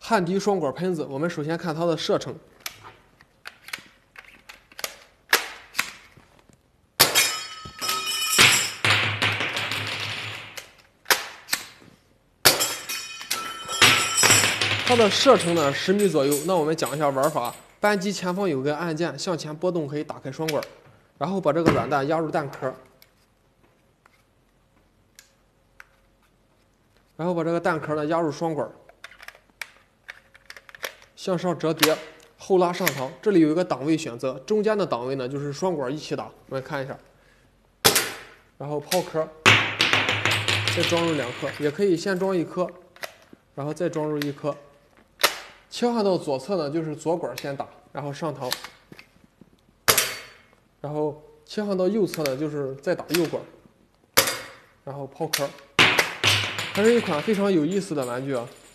汉迪双管喷子，我们首先看它的射程。它的射程呢10米左右。那我们讲一下玩法：扳机前方有个按键，向前拨动可以打开双管，然后把这个软弹压入弹壳，然后把这个弹壳呢压入双管，向上折叠，后拉上膛。这里有一个档位选择，中间的档位呢就是双管一起打。我们看一下，然后抛壳，再装入2颗，也可以先装1颗，然后再装入1颗。切换到左侧呢，就是左管先打，然后上膛，然后切换到右侧呢，就是再打右管，然后抛壳。还是一款非常有意思的玩具啊。